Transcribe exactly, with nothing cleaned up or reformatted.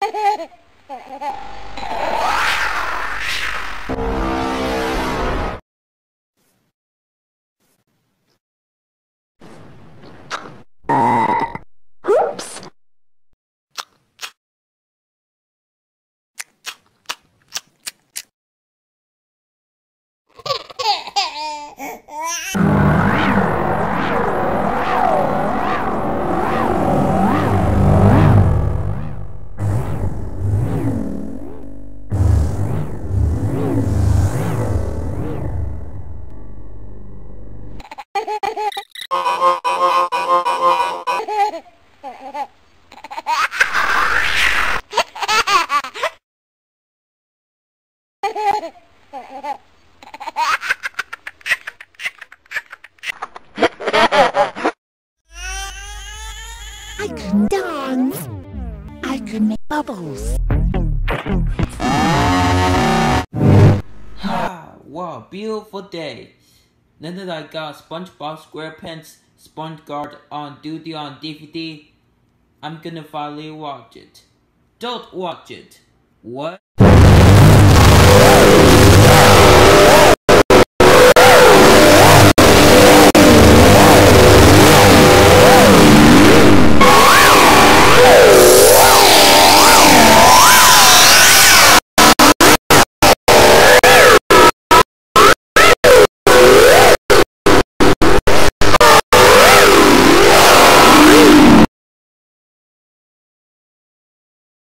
Oops. I can dance. I can make bubbles. Ha! Wow, beautiful day. Now that I got SpongeBob SquarePants SpongeGuard on duty on D V D, I'm gonna finally watch it. Don't watch it. What?